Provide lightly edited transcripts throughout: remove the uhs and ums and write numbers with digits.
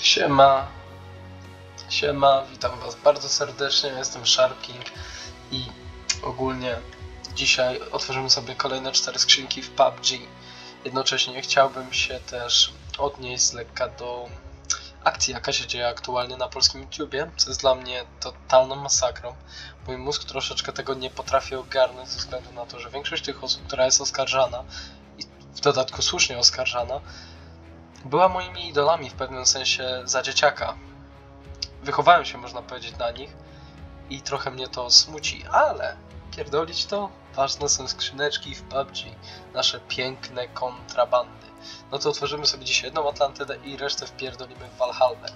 Siema, siema, witam was bardzo serdecznie, jestem Sharpking i ogólnie dzisiaj otworzymy sobie kolejne 4 skrzynki w PUBG. Jednocześnie chciałbym się też odnieść z lekka do akcji, jaka się dzieje aktualnie na polskim YouTubie, co jest dla mnie totalną masakrą. Mój mózg troszeczkę tego nie potrafi ogarnąć ze względu na to, że większość tych osób, która jest oskarżana i w dodatku słusznie oskarżana, była moimi idolami w pewnym sensie za dzieciaka. Wychowałem się, można powiedzieć, na nich i trochę mnie to smuci, ale pierdolić to, ważne są skrzyneczki w PUBG, nasze piękne kontrabandy. No to otworzymy sobie dzisiaj jedną Atlantydę i resztę wpierdolimy w Valhalla.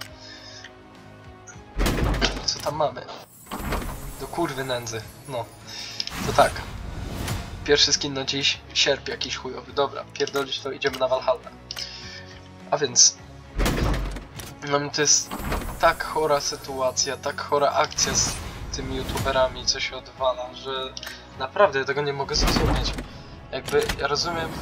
Co tam mamy? Do kurwy nędzy. No, to tak. Pierwszy skin na dziś, sierp jakiś chujowy. Dobra, pierdolić to, idziemy na Valhalla. A więc no to jest tak chora sytuacja, tak chora akcja z tymi youtuberami, co się odwala, że naprawdę ja tego nie mogę zrozumieć. Jakby, ja rozumiem...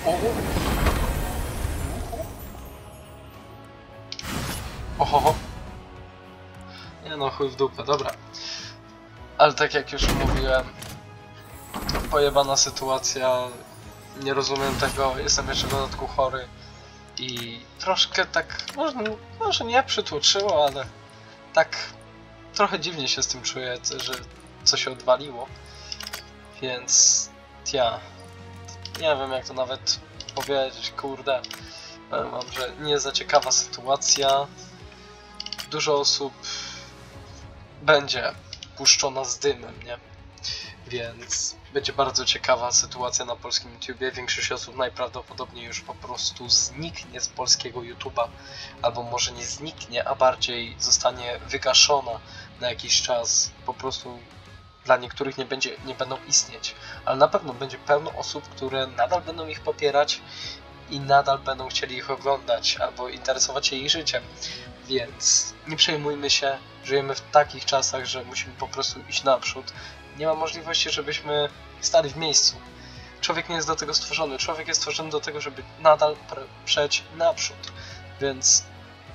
Oho. Nie no, chuj w dupę, dobra. Ale tak jak już mówiłem, pojebana sytuacja, nie rozumiem tego, jestem jeszcze w dodatku chory. I troszkę tak, może nie przytłoczyło, ale tak trochę dziwnie się z tym czuję, że co się odwaliło. Więc ja nie wiem, jak to nawet powiedzieć, kurde. Powiem wam, że nie za ciekawa sytuacja. Dużo osób będzie puszczona z dymem, nie? Więc będzie bardzo ciekawa sytuacja na polskim YouTubie. Większość osób najprawdopodobniej już po prostu zniknie z polskiego YouTube'a. Albo może nie zniknie, a bardziej zostanie wygaszona na jakiś czas. Po prostu dla niektórych nie będą istnieć. Ale na pewno będzie pełno osób, które nadal będą ich popierać i nadal będą chcieli ich oglądać albo interesować się ich życiem. Więc nie przejmujmy się, żyjemy w takich czasach, że musimy po prostu iść naprzód. Nie ma możliwości, żebyśmy stali w miejscu. Człowiek nie jest do tego stworzony. Człowiek jest stworzony do tego, żeby nadal przejść naprzód. Więc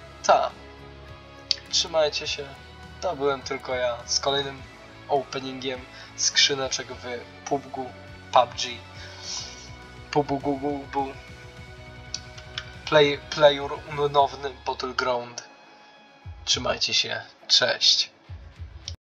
trzymajcie się. To byłem tylko ja z kolejnym openingiem skrzyneczek w PUBG. Play your unknowny battleground. Trzymajcie się. Cześć.